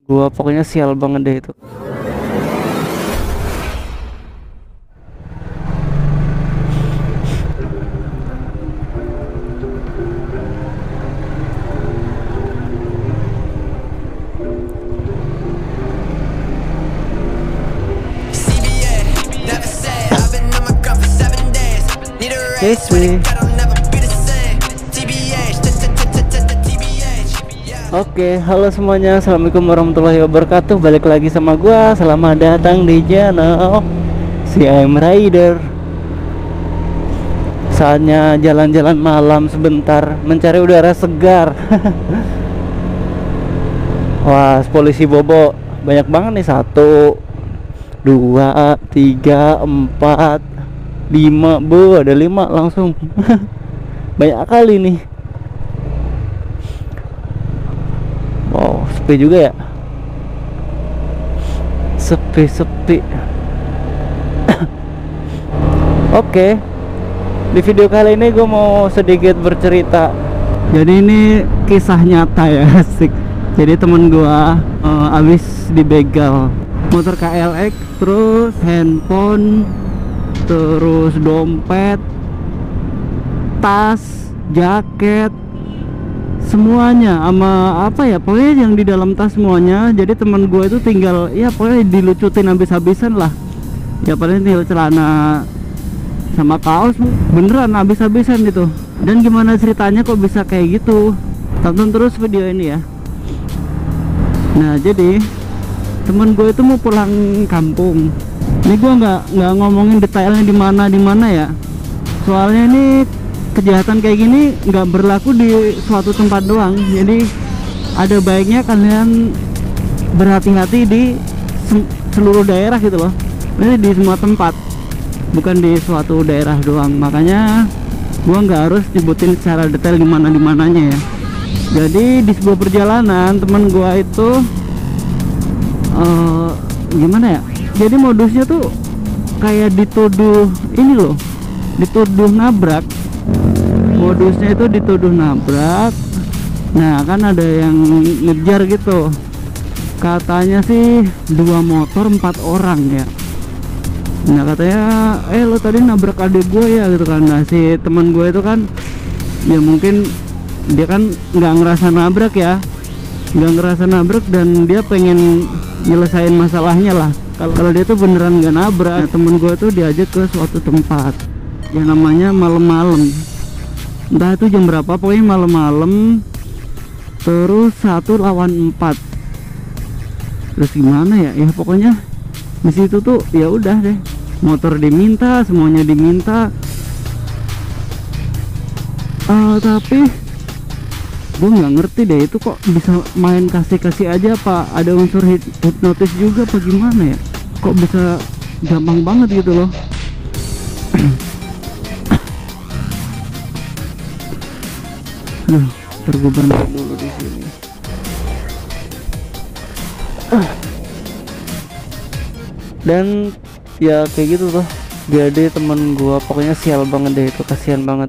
Gua pokoknya sial banget deh itu. Oke, halo semuanya, assalamualaikum warahmatullahi wabarakatuh. Balik lagi sama gua. Selamat datang di channel si I'm Rider. Saatnya jalan-jalan malam sebentar, mencari udara segar. Wah, polisi bobo banyak banget nih. 1, 2, 3, 4, 5. Bu, ada 5 langsung. Banyak kali nih. Wow, sepi juga ya. Sepi. Oke, di video kali ini gue mau sedikit bercerita. Jadi ini kisah nyata ya, asik. Jadi temen gue abis dibegal motor KLX, terus handphone, terus dompet, tas, jaket, semuanya, sama apa ya, pokoknya yang di dalam tas semuanya. Jadi teman gue itu tinggal ya pokoknya dilucutin habis-habisan lah ya, paling tinggal celana sama kaos beneran habis-habisan gitu. Dan gimana ceritanya kok bisa kayak gitu, tonton terus video ini ya. Nah, jadi temen gue itu mau pulang kampung. Ini gue nggak ngomongin detailnya di mana ya, soalnya ini kejahatan kayak gini nggak berlaku di suatu tempat doang. Jadi ada baiknya kalian berhati-hati di seluruh daerah gitu loh. Ini di semua tempat, bukan di suatu daerah doang. Makanya gua nggak harus nyebutin secara detail di mananya ya. Jadi di sebuah perjalanan teman gua itu gimana ya, jadi modusnya tuh kayak dituduh ini loh, dituduh nabrak. Modusnya itu dituduh nabrak. Nah, kan ada yang ngejar gitu. Katanya sih 2 motor 4 orang ya. Nah, katanya lo tadi nabrak adik gue ya gitu kan. Nah, si teman gue itu kan ya mungkin dia kan nggak ngerasa nabrak ya, nggak ngerasa nabrak, dan dia pengen nyelesain masalahnya lah. Kalau dia tuh beneran nggak nabrak. Nah, temen gue tuh diajak ke suatu tempat yang namanya malam-malam, entah itu jam berapa, pokoknya malam-malam. Terus 1 lawan 4. Terus gimana ya, ya pokoknya di situ tuh ya udah deh, motor diminta, semuanya diminta. Tapi gue nggak ngerti deh itu kok bisa main kasih-kasih aja, apa ada unsur hipnotis juga apa gimana ya, kok bisa gampang banget gitu loh. Terguban dulu di sini. Dan ya kayak gitu tuh. Jadi temen gua pokoknya sial banget deh itu, kasihan banget.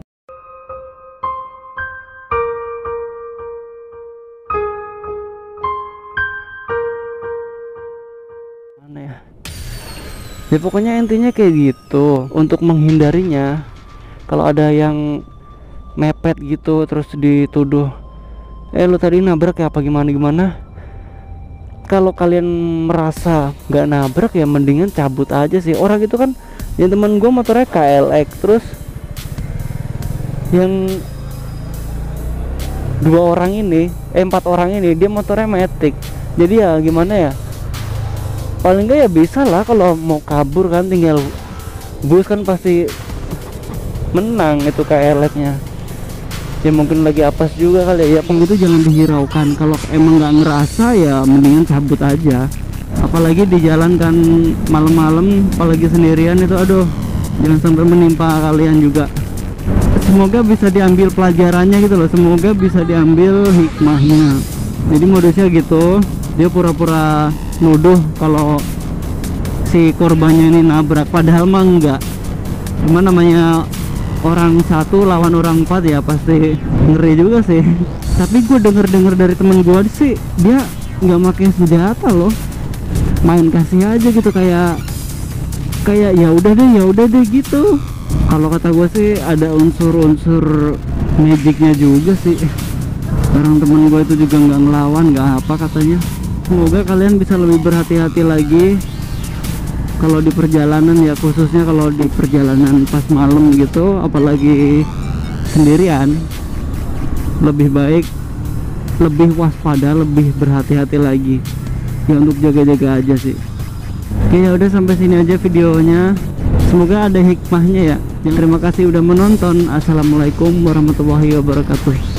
Mana ya? Ya pokoknya intinya kayak gitu. Untuk menghindarinya, kalau ada yang mepet gitu terus dituduh lu tadi nabrak ya apa gimana, kalau kalian merasa nggak nabrak ya mendingan cabut aja sih. Orang itu kan, yang teman gue motornya KLX, terus yang 4 orang ini dia motornya Matic. Jadi ya gimana ya, paling nggak ya bisa lah kalau mau kabur kan, tinggal bus kan pasti menang itu KLX nya. Ya mungkin lagi apes juga kali ya. Itu jangan dihiraukan. Kalau emang nggak ngerasa ya mendingan cabut aja. Apalagi di jalan kan malam-malam, apalagi sendirian itu, aduh, jangan sampai menimpa kalian juga. Semoga bisa diambil pelajarannya gitu loh, semoga bisa diambil hikmahnya. Jadi modusnya gitu, dia pura-pura nuduh kalau si korbannya ini nabrak, padahal mah enggak. Cuma namanya orang 1 lawan orang 4 ya, pasti ngeri juga sih. Tapi gue denger dari temen gue sih, dia nggak pakai senjata loh, main kasih aja gitu, kayak ya udah deh gitu. Kalau kata gue sih ada unsur magicnya juga sih. Orang temen gue itu juga nggak ngelawan, nggak apa katanya. Semoga kalian bisa lebih berhati-hati lagi kalau di perjalanan ya, khususnya kalau di perjalanan pas malam gitu, apalagi sendirian. Lebih baik lebih waspada, lebih berhati-hati lagi ya, untuk jaga-jaga aja sih. Oke, ya udah sampai sini aja videonya. Semoga ada hikmahnya ya. Terima kasih udah menonton. Assalamualaikum warahmatullahi wabarakatuh.